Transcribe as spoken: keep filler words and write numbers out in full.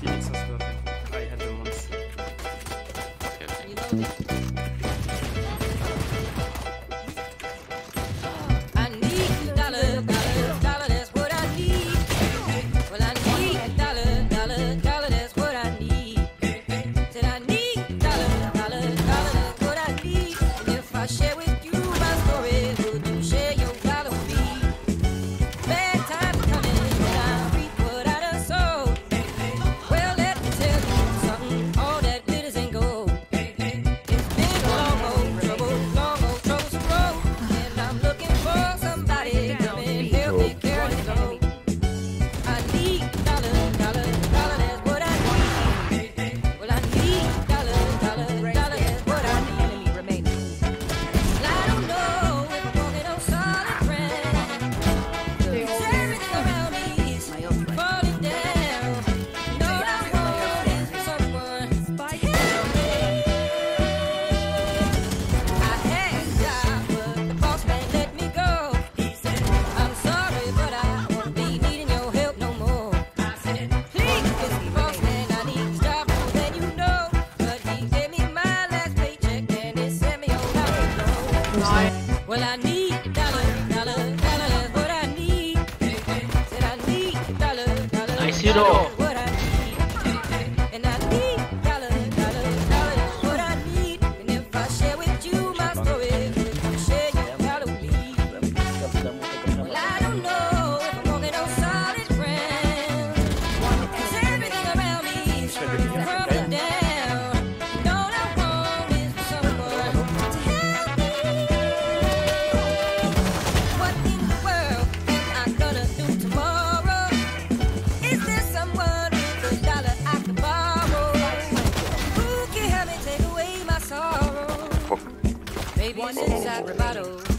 It's as well. I had them once. Okay, okay. I need dollar, dollar, dollar, that's what I need. Well, I need dollar, dollar, dollar, that's what I need. Said I need dollar, dollar, dollar, that's what I need. And if I share with you my story, would you share your dollar with me? Bad times coming when I reap what I done sowed. Well, let me tell you something, all that glitters ain't gold. It's been a long old trouble, long old troublesome road. And I'm looking for somebody to come and help me carry the load. I need dollar, dollar, dollar, that's what I need. Well, I need dollar, dollar, dollar, that's what I need. Well, I don't know if I'm walking on solid ground. 'Cause everything around me is falling down. And all I want is someone to help me. I had a job, but the boss man let me go. He said, I'm sorry, but I won't be needing your help no more. I said, please, Mister Boss Man, I need this job more than you know. But he gave me my last paycheck and it sent me on out the door. Well, I need dollar, dollar, dollar, that's what I need. Said I need dollar, dollar, Nice dollar, hero. that's what I need. And I need dollar, dollar, dollar, that's what I need. And if I share with you my story, would you share your dollar with me? Well, I don't know if I'm walking on solid ground. 'Cause everything around me is crumbling down. And all I want is for someone to help me. What in the world am I gonna do tomorrow? Is there someone with a dollar I can borrow? Who can help me take away my sorrow? Maybe it's inside bravado.